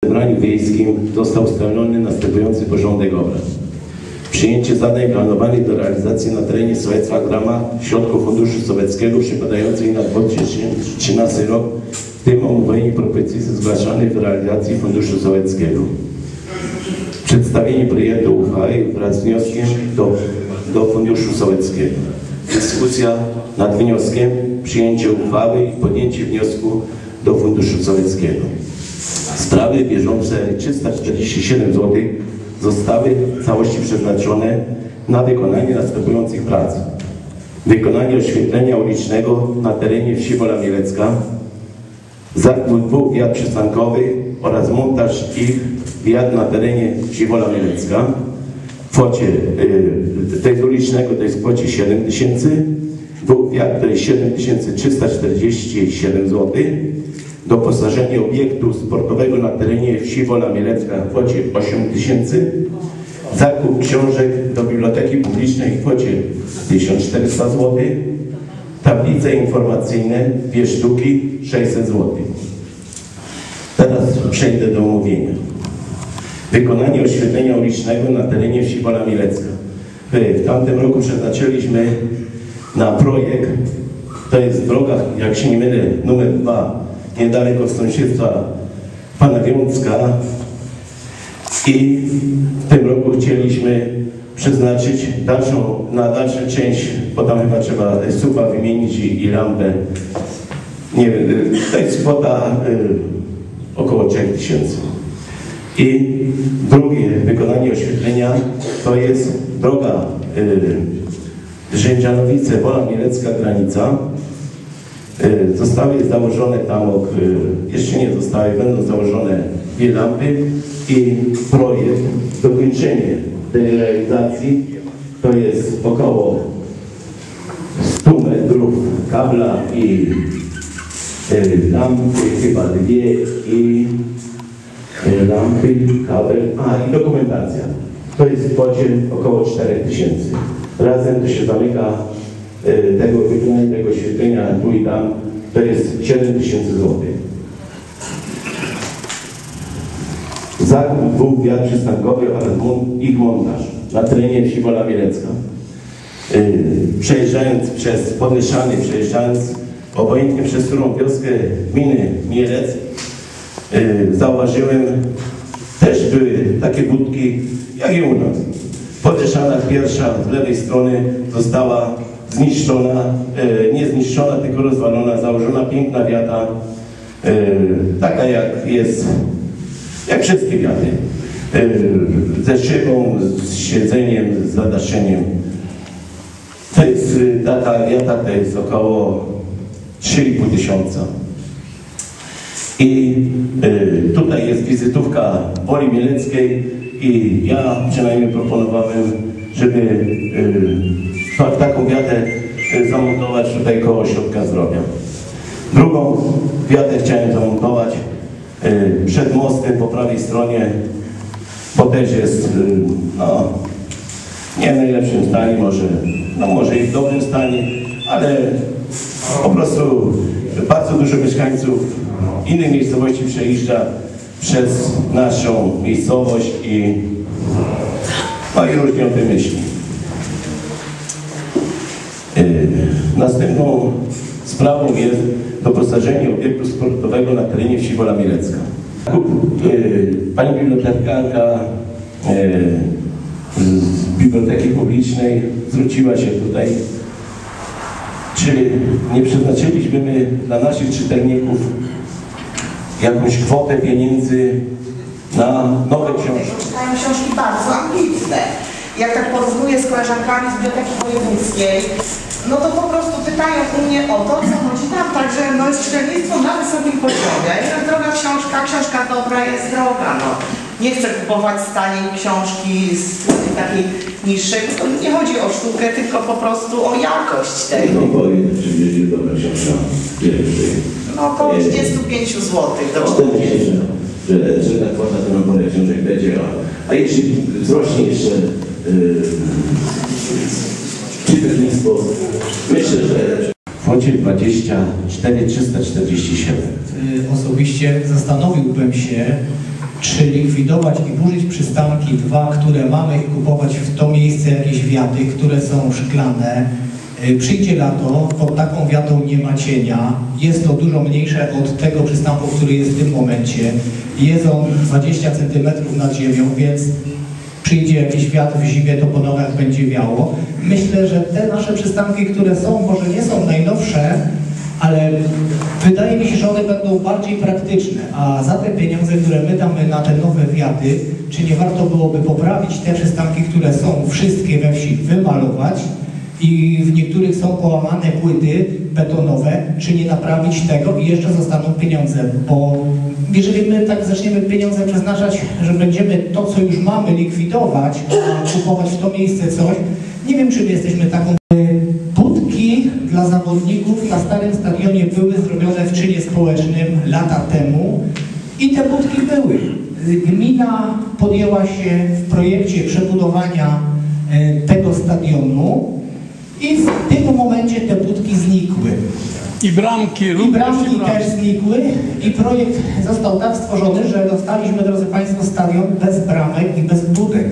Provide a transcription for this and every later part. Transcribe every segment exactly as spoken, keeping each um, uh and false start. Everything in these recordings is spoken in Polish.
W zebraniu wiejskim został ustalony następujący porządek obrad. Przyjęcie zadań planowanych do realizacji na terenie sołectwa w ramach środków Funduszu Sowieckiego przypadających na dwa tysiące trzynasty rok, w tym omówienie propozycji zgłaszanych w realizacji Funduszu Sowieckiego. Przedstawienie projektu uchwały wraz z wnioskiem do, do Funduszu Sowieckiego. Dyskusja nad wnioskiem, przyjęcie uchwały i podjęcie wniosku do Funduszu Sowieckiego. Sprawy bieżące trzysta czterdzieści siedem złotych zostały w całości przeznaczone na wykonanie następujących prac. Wykonanie oświetlenia ulicznego na terenie wsi Wola Mielecka, zakup dwóch wiat przystankowych oraz montaż ich wiat na terenie wsi Wola Mielecka. W kwocie yy, tego ulicznego to jest w kwocie siedem tysięcy, dwóch wiat to jest siedem tysięcy trzysta czterdzieści siedem złotych. Doposażenie obiektu sportowego na terenie wsi Wola Mielecka w kwocie osiem tysięcy. Zakup książek do biblioteki publicznej w kwocie tysiąc czterysta złotych. Tablice informacyjne, dwie sztuki, sześćset złotych. Teraz przejdę do omówienia. Wykonanie oświetlenia ulicznego na terenie wsi Wola Mielecka. W tamtym roku przeznaczyliśmy na projekt, to jest droga, jak się nie mylę, numer dwa, niedaleko sąsiedztwa pana Wiącka, i w tym roku chcieliśmy przeznaczyć dalszą, na dalszą część, bo tam chyba trzeba słupa wymienić i, i lampę. Nie wiem, to jest kwota y, około trzech tysięcy. I drugie wykonanie oświetlenia to jest droga y, Rzędzianowice, Wola Mielecka, granica. Y, zostały założone tam, y, jeszcze nie zostały, będą założone dwie lampy i projekt, dokończenie tej realizacji to jest około stu metrów kabla i y, lampy, chyba dwie i y, lampy, kabel, a i dokumentacja. To jest w kwocie około czterech tysięcy. Razem to się zamyka y, tego wykonania, tego oświetlenia tu i tam, to jest siedem tysięcy złotych. Zakup dwóch wiat przystankowych oraz ich montaż na terenie wsi Wola Mielecka. Yy, przejeżdżając przez Podleszany, przejeżdżając obojętnie przez którą wioskę gminy Mielec, yy, zauważyłem, też były takie budki jak i u nas. Podleszana pierwsza z lewej strony została zniszczona, yy, nie zniszczona, tylko rozwalona, założona piękna wiata, yy, taka jak jest, jak wszystkie wiaty, yy, ze szybą, z siedzeniem, z zadaszeniem. To jest, taka wiata to jest około trzy i pół tysiąca. I yy, tutaj jest wizytówka Woli Mieleckiej i ja przynajmniej proponowałem, żeby yy, taką wiatę yy, zamontować tutaj koło Ośrodka Zdrowia. Drugą wiatę chciałem zamontować yy, przed mostem po prawej stronie, bo też jest yy, no, nie w najlepszym stanie, może, no może i w dobrym stanie, ale po prostu bardzo dużo mieszkańców innych miejscowości przejeżdża przez naszą miejscowość i no i różnie o tym myśli. Yy, następną sprawą jest doposażenie obiektu sportowego na terenie wsi Wola Mielecka. Yy, pani bibliotekarka yy, z biblioteki publicznej zwróciła się tutaj, czy nie przeznaczyliśmy dla naszych czytelników jakąś kwotę pieniędzy na nowe książki. Czytają książki bardzo ambitne. Jak tak porównuję z koleżankami z Biblioteki Wojewódzkiej, no to po prostu pytają u mnie o to, co chodzi tam. Także no jest czytelnictwo na wysokim poziomie. A jest droga książka, książka dobra jest droga. No. Nie chcę kupować z taniej książki z takiej niższej. To nie chodzi o sztukę, tylko po prostu o jakość tej. No powiem, czy będzie dobra książka pierwszej. No około trzydzieści pięć złotych. czterdzieści, że, że ta kwota to nam powie książek będzie. A jeśli wzrośnie jeszcze yy, czytelnictwo, myślę, że w kwocie dwadzieścia cztery tysiące trzysta czterdzieści siedem. Osobiście zastanowiłbym się czy likwidować i burzyć przystanki dwa, które mamy i kupować w to miejsce jakieś wiaty, które są szklane. Przyjdzie lato, pod taką wiatą nie ma cienia, jest to dużo mniejsze od tego przystanku, który jest w tym momencie. Jest on dwadzieścia centymetrów nad ziemią, więc przyjdzie jakiś wiatr w zimie, to po nogach będzie wiało. Myślę, że te nasze przystanki, które są, może nie są najnowsze, ale wydaje mi się, że one będą bardziej praktyczne, a za te pieniądze, które my damy na te nowe wiaty, czy nie warto byłoby poprawić te przystanki, które są wszystkie we wsi, wymalować i w niektórych są połamane płyty betonowe, czy nie naprawić tego i jeszcze zostaną pieniądze, bo jeżeli my tak zaczniemy pieniądze przeznaczać, że będziemy to, co już mamy, likwidować, a kupować w to miejsce coś, nie wiem, czy my jesteśmy taką... Budki dla zawodników na starym stadionie były zrobione w czynie społecznym lata temu i te budki były. Gmina podjęła się w projekcie przebudowania tego stadionu i w tym momencie te budki znikły. I bramki, I bramki też znikły i projekt został tak stworzony, że dostaliśmy, drodzy Państwo, stadion bez bramek i bez budek.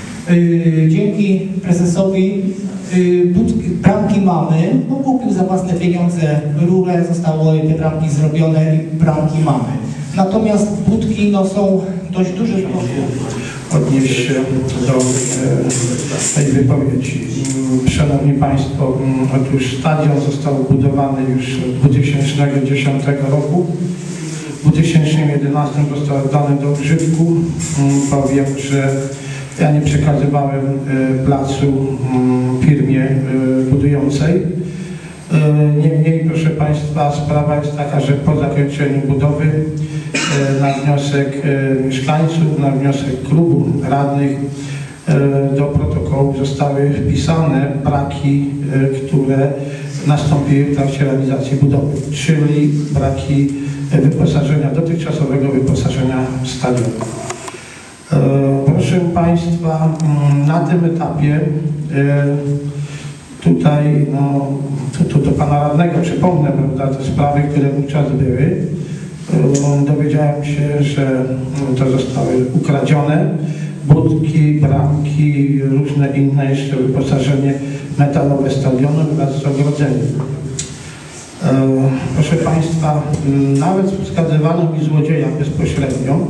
Dzięki prezesowi budki, bramki mamy, bo kupił za własne pieniądze rurę, zostało te bramki zrobione i bramki mamy. Natomiast budki no, są dość duże. Odnieść się do e, tej wypowiedzi. Szanowni Państwo, otóż stadion został budowany już w dwa tysiące dziesiątym roku. W dwa tysiące jedenastym został oddany do użytku. Powiem, że ja nie przekazywałem e, placu m, firmie e, budującej. E, niemniej, proszę Państwa, sprawa jest taka, że po zakończeniu budowy e, na wniosek e, mieszkańców, na wniosek klubu radnych e, do protokołu zostały wpisane braki, e, które nastąpiły w trakcie realizacji budowy, czyli braki wyposażenia, dotychczasowego wyposażenia stadionu. Proszę Państwa, na tym etapie tutaj, no, to, to do Pana Radnego przypomnę, prawda, te sprawy, które wówczas były. Dowiedziałem się, że to zostały ukradzione budki, bramki, różne inne jeszcze wyposażenie metalowe stadionu wraz z ogrodzeniem. Proszę Państwa, nawet wskazywano mi złodzieja bezpośrednio.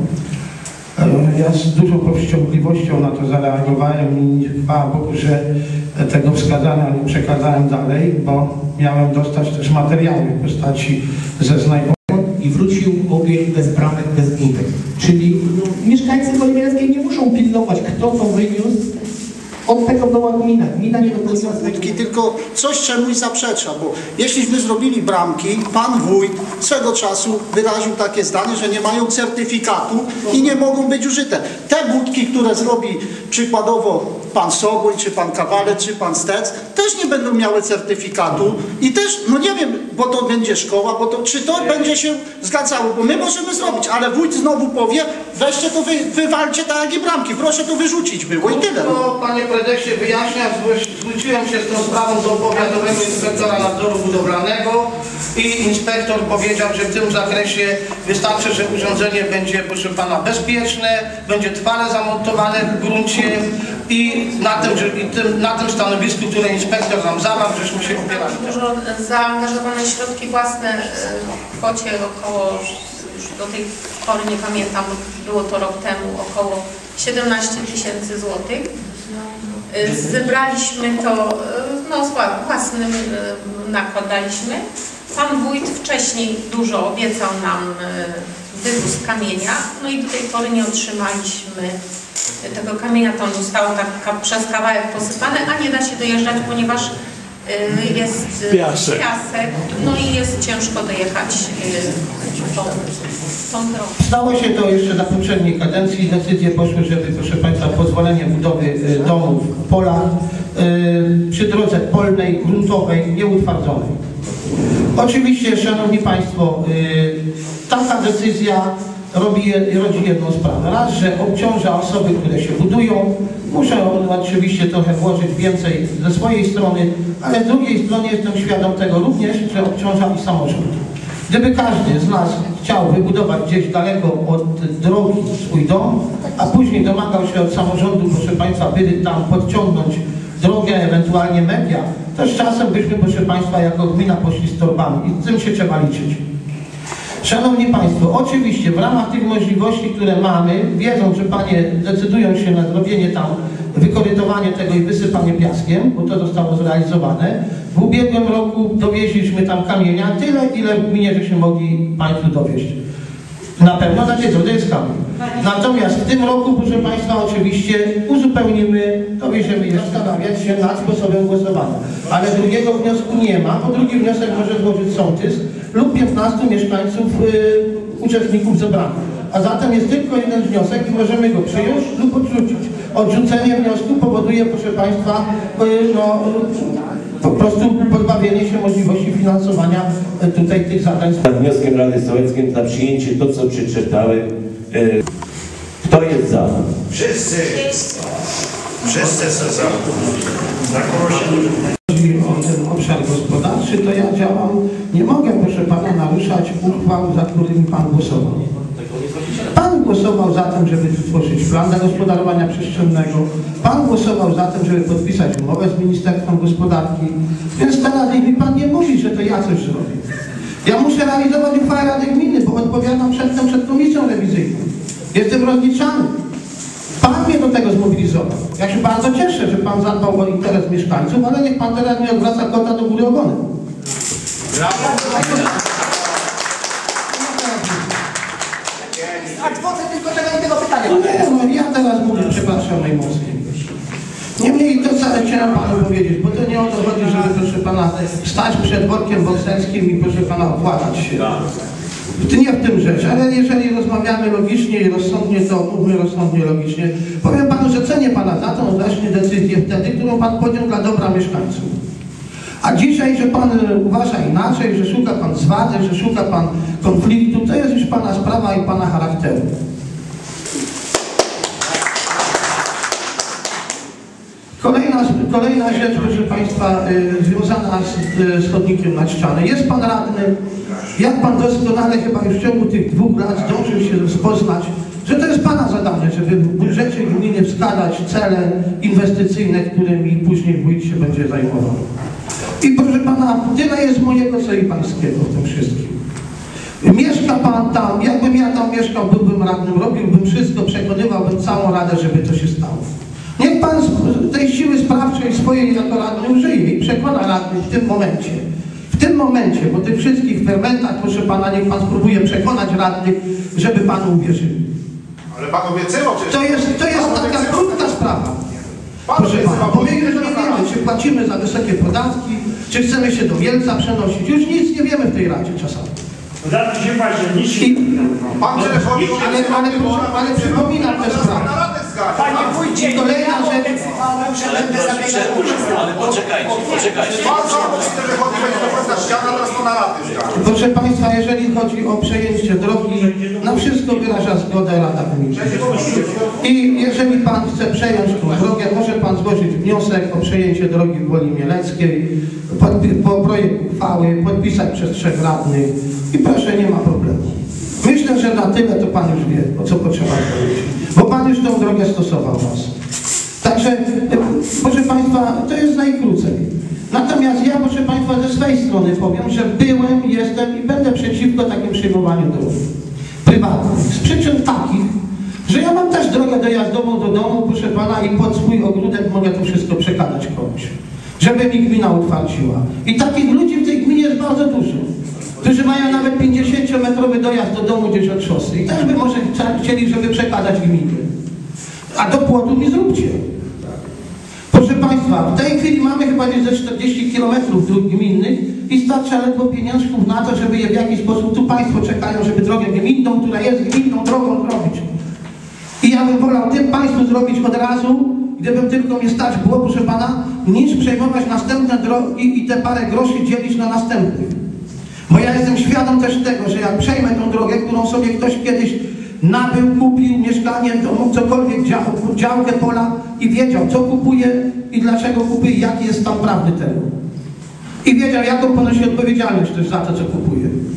Ja z dużą powściągliwością na to zareagowałem i chwała Bogu, że tego wskazania nie przekazałem dalej, bo miałem dostać też materiały w postaci zeznań. I wrócił obiekt bez bramek, bez budek. Czyli mieszkańcy Woliwieckiej nie muszą pilnować, kto to wyniósł. Od tego była gmina. Gmina nie dokonała budki, tylko coś czemuś zaprzecza, bo jeśliśmy zrobili bramki, pan wójt swego czasu wyraził takie zdanie, że nie mają certyfikatu i nie mogą być użyte. Te budki, które zrobi przykładowo pan Soboń, czy pan Kawale, czy pan Stec, też nie będą miały certyfikatu i też, no nie wiem, bo to będzie szkoła, bo to, czy to będzie się zgadzało, bo my możemy zrobić, ale wójt znowu powie, weźcie to, wy, wywalcie tak jak i bramki, proszę to wyrzucić było i tyle. No, panie prezesie, wyjaśniam, zwróciłem się z tą sprawą do powiatowego inspektora nadzoru budowlanego i inspektor powiedział, że w tym zakresie wystarczy, że urządzenie będzie, proszę pana, bezpieczne, będzie trwale zamontowane w gruncie i na tym, że, i tym, na tym stanowisku, które inspektor nam zawarł, żeśmy się opierali. Dużo zaangażowane środki własne w kwocie około, już do tej pory nie pamiętam, było to rok temu, około siedemnaście tysięcy złotych. Zebraliśmy to, no własnym nakładaliśmy. Pan wójt wcześniej dużo obiecał nam wywóz kamienia, no i do tej pory nie otrzymaliśmy tego kamienia. To zostało tak przez kawałek posypane, a nie da się dojeżdżać, ponieważ jest piasek, piasek no i jest ciężko dojechać tą, tą drogą. Stało się to jeszcze na poprzedniej kadencji. Decyzje poszły, żeby, proszę Państwa, pozwolenie budowy domów w polach przy drodze polnej, gruntowej, nieutwardzonej. Oczywiście, Szanowni Państwo, taka decyzja robi, rodzi jedną sprawę. Raz, że obciąża osoby, które się budują, muszą oczywiście trochę włożyć więcej ze swojej strony, ale z drugiej strony jestem świadom tego również, że obciąża i samorząd. Gdyby każdy z nas chciał wybudować gdzieś daleko od drogi swój dom, a później domagał się od samorządu, proszę Państwa, by tam podciągnąć drogę, ewentualnie media, to z czasem byśmy, proszę Państwa, jako gmina poszli z torbami i z tym się trzeba liczyć. Szanowni Państwo, oczywiście w ramach tych możliwości, które mamy, wiedząc, że Panie decydują się na zrobienie tam, wykorytowanie tego i wysypanie piaskiem, bo to zostało zrealizowane, w ubiegłym roku dowieźliśmy tam kamienia, tyle, ile w gminie, żeśmy mogli Państwu dowieźć. Na pewno na wiedzą, to jest kamień. Natomiast w tym roku, proszę Państwa, oczywiście uzupełnimy, dowieziemy jeszcze, zastanawiać się nad sposobem głosowania. Ale drugiego wniosku nie ma, bo drugi wniosek może złożyć sołtys lub piętnastu mieszkańców, yy, uczestników zebranych. A zatem jest tylko jeden wniosek i możemy go przyjąć lub odrzucić. Odrzucenie wniosku powoduje, proszę Państwa, yy, no, po prostu pozbawienie się możliwości finansowania tutaj tych zadań. Nad wnioskiem Rady Sołeckiej za przyjęcie to, co przeczytałem. Kto jest za? Wszyscy. Wszyscy są za. Chodzi o ten obszar gospodarczy, to ja działam, nie mogę, proszę Pana, naruszać uchwał, za którymi Pan głosował. Pan głosował za tym, żeby tworzyć plan zagospodarowania przestrzennego. Pan głosował za tym, żeby podpisać umowę z Ministerstwem Gospodarki. Więc teraz niech mi Pan nie mówi, że to ja coś zrobię. Ja muszę realizować uchwałę Rady Gminy, bo odpowiadam przedtem przed komisją rewizyjną. Jestem rozliczany. Pan mnie do tego zmobilizował. Ja się bardzo cieszę, że Pan zadbał o interes mieszkańców, ale niech Pan teraz nie odwraca kota do góry ogonem. Brawo! Adwokat tylko tego, tego pytania. No nie, no ja teraz mówię, przepraszam najmocniej. Niemniej to co chciałem Panu powiedzieć, bo to nie o to chodzi, żeby, proszę Pana, stać przed workiem bokserskim i, proszę Pana, opłakać się. To nie w tym rzecz, ale jeżeli rozmawiamy logicznie i rozsądnie, to mówmy rozsądnie, logicznie. Powiem Panu, że cenię Pana za tą właśnie decyzję wtedy, którą Pan podjął dla dobra mieszkańców. A dzisiaj, że Pan uważa inaczej, że szuka Pan zwady, że szuka Pan konfliktu, to jest już Pana sprawa i Pana charakteru. Kolejna, kolejna rzecz, proszę Państwa, y, związana z, y, z chodnikiem nad ścianę. Jest Pan radny, jak Pan doskonale chyba już w ciągu tych dwóch lat zdążył się rozpoznać, że to jest Pana zadanie, żeby w budżecie gminy wskazać cele inwestycyjne, którymi później wójt się będzie zajmował. I proszę Pana, tyle jest mojego, co i Pańskiego w tym wszystkim. Mieszka Pan tam, jakbym ja tam mieszkał, byłbym radnym, robiłbym wszystko, przekonywałbym całą radę, żeby to się stało. Niech Pan tej siły sprawczej swojej jako radny użyje i przekona radnych w tym momencie. W tym momencie, po tych wszystkich fermentach, proszę Pana, niech Pan spróbuje przekonać radnych, żeby Panu uwierzyli. Ale Pan obiecywał przecież. To jest, to jest taka krótka sprawa. Proszę Pana, bo my już nie wiemy, czy płacimy za wysokie podatki, czy chcemy się do Mielca przenosić. Już nic nie wiemy w tej Radzie czasami. Podatki się październiczy. Pan telefonił, ale, ale, proszę, ale przypominam tę sprawę. Panie wójcie, I kolejna rzecz. Ale poczekajcie, poczekajcie. Pan za telefonił, będzie to ta ściana, teraz to na rady zgadza. Proszę Państwa, jeżeli chodzi o przejęcie drogi, na wszystko wyraża zgodę Rada Gminy. I jeżeli Pan chce przejąć tą drogę, może Pan złożyć wniosek o przejęcie drogi w Woli Mieleckiej, po projekt uchwały, podpisać przez trzech radnych i proszę, nie ma problemu. Myślę, że na tyle to Pan już wie, o co potrzeba zrobić, bo Pan już tą drogę stosował raz. Także, proszę Państwa, to jest najkrócej. Natomiast ja, proszę Państwa, ze swojej strony powiem, że byłem, jestem i będę przeciwko takim przyjmowaniu dróg prywatnych. Z przyczyn takich, że ja mam też drogę dojazdową do domu, proszę Pana, i pod swój ogródek mogę to wszystko przekazać komuś, żeby mi gmina utwardziła. I takich ludzi w tej gminie jest bardzo dużo, którzy mają nawet pięćdziesięciometrowy dojazd do domu gdzieś od szosy i też by może chcieli, żeby przekazać gminie. A do płotu mi zróbcie. Proszę Państwa, w tej chwili mamy chyba gdzieś ze czterdzieści kilometrów dróg gminnych i starcza ledwo pieniążków na to, żeby je w jakiś sposób, tu Państwo czekają, żeby drogę gminną, która jest gminną drogą, zrobić. I ja bym wolał tym Państwu zrobić od razu, gdybym tylko mnie stać było, proszę Pana, niż przejmować następne drogi i te parę groszy dzielić na następnych. Bo ja jestem świadom też tego, że jak przejmę tą drogę, którą sobie ktoś kiedyś nabył, kupił mieszkanie, domu, cokolwiek, dział, działkę pola i wiedział, co kupuje i dlaczego kupuje, jaki jest stan prawny tego. I wiedział, jaką ponosi odpowiedzialność też za to, co kupuje.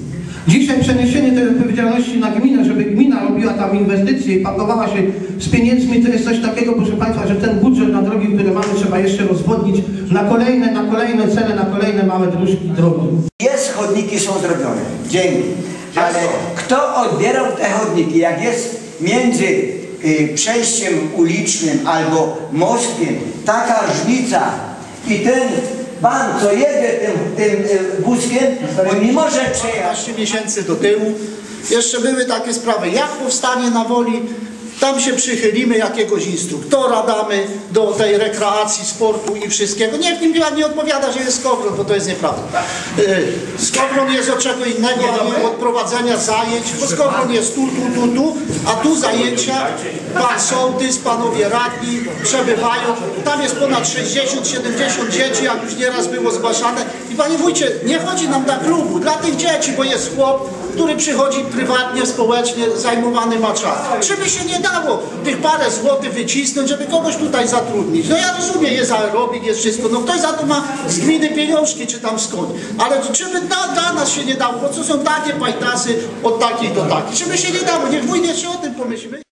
Dzisiaj przeniesienie tej odpowiedzialności na gminę, żeby gmina robiła tam inwestycje i pakowała się z pieniędzmi, to jest coś takiego, proszę Państwa, że ten budżet na drogi, który mamy, trzeba jeszcze rozwodnić na kolejne, na kolejne cele, na kolejne małe dróżki drogi. Jest, chodniki są zrobione, dzięki. Ale kto odbierał te chodniki, jak jest między y, przejściem ulicznym albo mostkiem taka różnica i ten pan, co jedzie tym, tym y, wózkiem, on nie może przejechać. piętnaście miesięcy do tyłu. Jeszcze były takie sprawy, jak powstanie na Woli, tam się przychylimy, jakiegoś instruktora damy do tej rekreacji, sportu i wszystkiego. Nie, nikt nie odpowiada, że jest Skowron, bo to jest nieprawda. Yy, Skowron jest od czego innego, ani od prowadzenia zajęć, bo Skowron jest tu, tu, tu, tu, a tu zajęcia, pan sołtys, panowie radni przebywają. Tam jest ponad sześćdziesiąt siedemdziesiąt dzieci, jak już nieraz było zgłaszane. I panie wójcie, nie chodzi nam dla klubu, dla tych dzieci, bo jest chłop, który przychodzi prywatnie, społecznie, zajmowany ma czas. Czy by się nie dało tych parę złotych wycisnąć, żeby kogoś tutaj zatrudnić? No ja rozumiem, jest aerobik, jest wszystko, no ktoś za to ma z gminy pieniążki, czy tam skąd. Ale czy by dla, dla nas się nie dało, bo co są takie pajtasy od takiej do takiej? Czy by się nie dało? Niech wójt jeszcze o tym pomyślmy.